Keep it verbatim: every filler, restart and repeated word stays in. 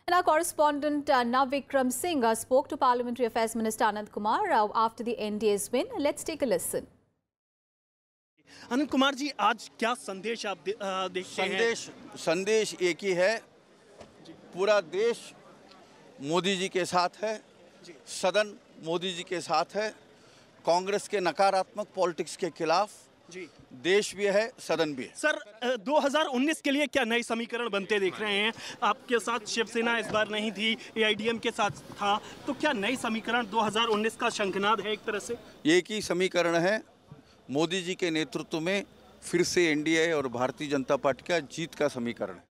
And our correspondent uh, Navikram Singh uh, spoke to Parliamentary Affairs Minister Ananth Kumar uh, after the N D A's win. Let's take a listen. अनंत कुमार जी, आज क्या संदेश आप दे, आ, देखते हैं? संदेश संदेश एक ही है, पूरा देश मोदी जी के साथ है, सदन मोदी जी के साथ है, कांग्रेस के नकारात्मक पॉलिटिक्स के खिलाफ जी देश भी है, सदन भी है। सर, दो हज़ार उन्नीस के लिए क्या नए समीकरण बनते देख रहे हैं? आपके साथ शिवसेना इस बार नहीं थी, एआईडीएम के साथ था, तो क्या नए समीकरण दो हज़ार उन्नीस का शंखनाद है एक तरह से? एक ही समीकरण है, मोदी जी के नेतृत्व में फिर से एनडीए और भारतीय जनता पार्टी का जीत का समीकरण है।